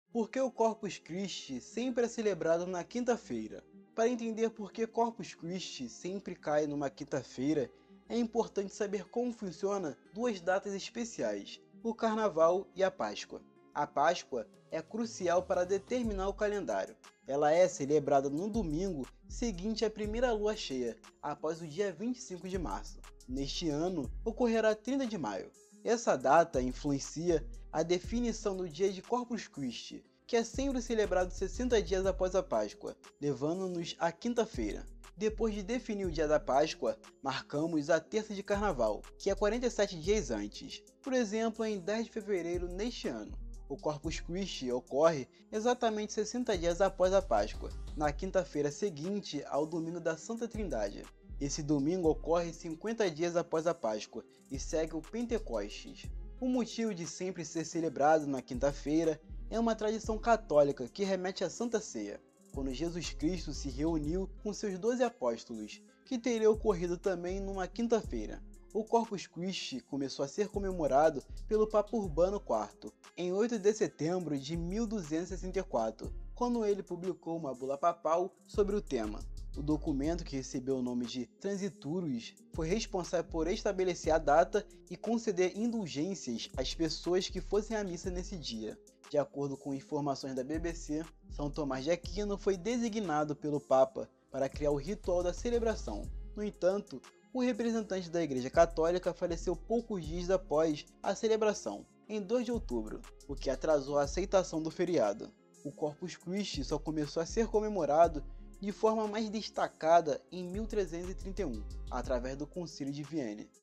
Por que o Corpus Christi sempre é celebrado na quinta-feira? Para entender por que Corpus Christi sempre cai numa quinta-feira, é importante saber como funciona duas datas especiais, o Carnaval e a Páscoa. A Páscoa é crucial para determinar o calendário. Ela é celebrada no domingo seguinte à primeira lua cheia, após o dia 25 de março. Neste ano, ocorrerá 30 de maio. Essa data influencia a definição do dia de Corpus Christi, que é sempre celebrado 60 dias após a Páscoa, levando-nos à quinta-feira. Depois de definir o dia da Páscoa, marcamos a terça de Carnaval, que é 47 dias antes, por exemplo, em 10 de fevereiro neste ano. O Corpus Christi ocorre exatamente 60 dias após a Páscoa, na quinta-feira seguinte ao domingo da Santa Trindade. Esse domingo ocorre 50 dias após a Páscoa e segue o Pentecostes. O motivo de sempre ser celebrado na quinta-feira é uma tradição católica que remete à Santa Ceia, quando Jesus Cristo se reuniu com seus 12 apóstolos, que teria ocorrido também numa quinta-feira. O Corpus Christi começou a ser comemorado pelo Papa Urbano IV em 8 de setembro de 1264, quando ele publicou uma bula papal sobre o tema. O documento, que recebeu o nome de Transiturus, foi responsável por estabelecer a data e conceder indulgências às pessoas que fossem à missa nesse dia. De acordo com informações da BBC, São Tomás de Aquino foi designado pelo Papa para criar o ritual da celebração. No entanto, o representante da Igreja Católica faleceu poucos dias após a celebração, em 2 de outubro, o que atrasou a aceitação do feriado. O Corpus Christi só começou a ser comemorado de forma mais destacada em 1331, através do Concílio de Viena.